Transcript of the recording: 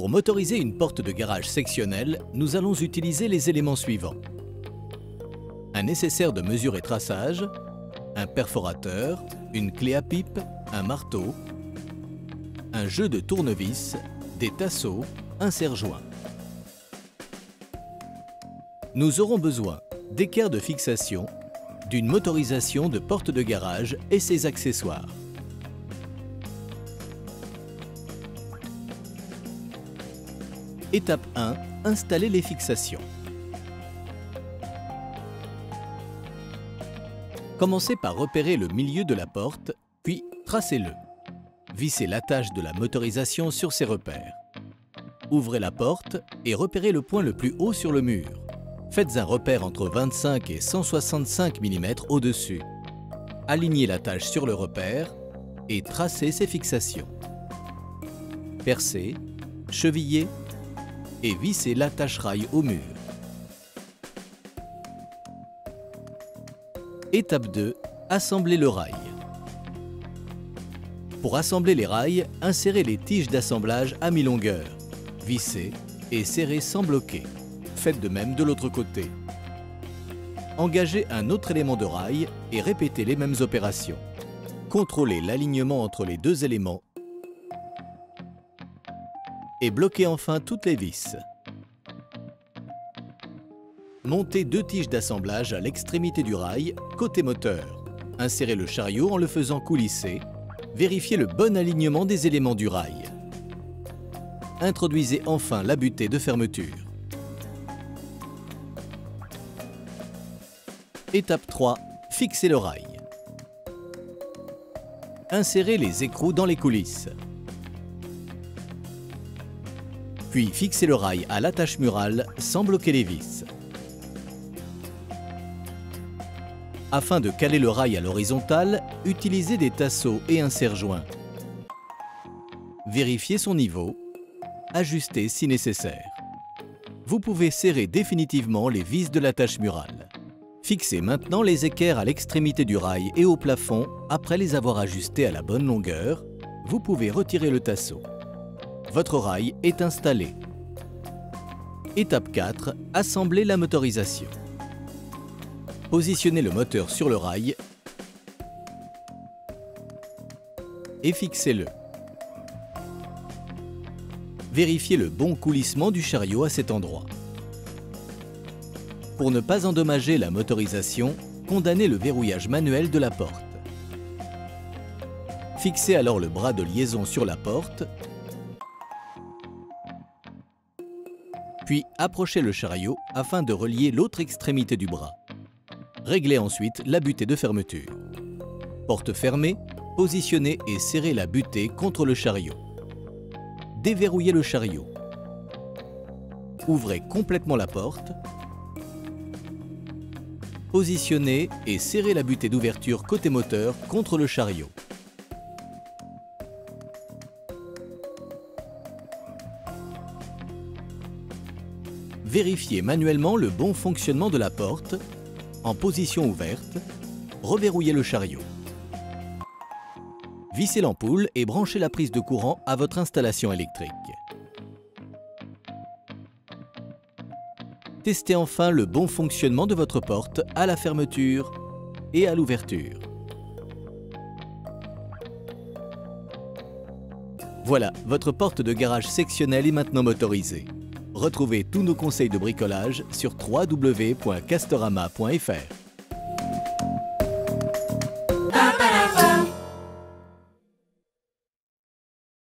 motoriser une porte de garage sectionnelle, nous allons utiliser les éléments suivants. Un nécessaire de mesure et traçage, un perforateur, une clé à pipe, un marteau, un jeu de tournevis, des tasseaux, un serre-joint. Nous aurons besoin d'équerres de fixation, d'une motorisation de porte de garage et ses accessoires. Étape 1. Installer les fixations. Commencez par repérer le milieu de la porte, puis tracez-le. Vissez l'attache de la motorisation sur ces repères. Ouvrez la porte et repérez le point le plus haut sur le mur. Faites un repère entre 25 et 165 mm au-dessus. Alignez l'attache sur le repère et tracez ses fixations. Percez, chevillez et vissez l'attache-rail au mur. Étape 2. Assembler le rail. Pour assembler les rails, insérez les tiges d'assemblage à mi-longueur. Vissez et serrez sans bloquer. Faites de même de l'autre côté. Engagez un autre élément de rail et répétez les mêmes opérations. Contrôlez l'alignement entre les deux éléments et bloquez enfin toutes les vis. Montez deux tiges d'assemblage à l'extrémité du rail, côté moteur. Insérez le chariot en le faisant coulisser. Vérifiez le bon alignement des éléments du rail. Introduisez enfin la butée de fermeture. Étape 3. Fixez le rail. Insérez les écrous dans les coulisses. Puis fixez le rail à l'attache murale sans bloquer les vis. Afin de caler le rail à l'horizontale, utilisez des tasseaux et un serre-joint. Vérifiez son niveau, ajustez si nécessaire. Vous pouvez serrer définitivement les vis de l'attache murale. Fixez maintenant les équerres à l'extrémité du rail et au plafond. Après les avoir ajustés à la bonne longueur, vous pouvez retirer le tasseau. Votre rail est installé. Étape 4. Assembler la motorisation. Positionnez le moteur sur le rail et fixez-le. Vérifiez le bon coulissement du chariot à cet endroit. Pour ne pas endommager la motorisation, condamnez le verrouillage manuel de la porte. Fixez alors le bras de liaison sur la porte, puis approchez le chariot afin de relier l'autre extrémité du bras. Réglez ensuite la butée de fermeture. Porte fermée, positionnez et serrez la butée contre le chariot. Déverrouillez le chariot. Ouvrez complètement la porte. Positionnez et serrez la butée d'ouverture côté moteur contre le chariot. Vérifiez manuellement le bon fonctionnement de la porte. En position ouverte, reverrouillez le chariot. Vissez l'ampoule et branchez la prise de courant à votre installation électrique. Testez enfin le bon fonctionnement de votre porte à la fermeture et à l'ouverture. Voilà, votre porte de garage sectionnelle est maintenant motorisée. Retrouvez tous nos conseils de bricolage sur www.castorama.fr.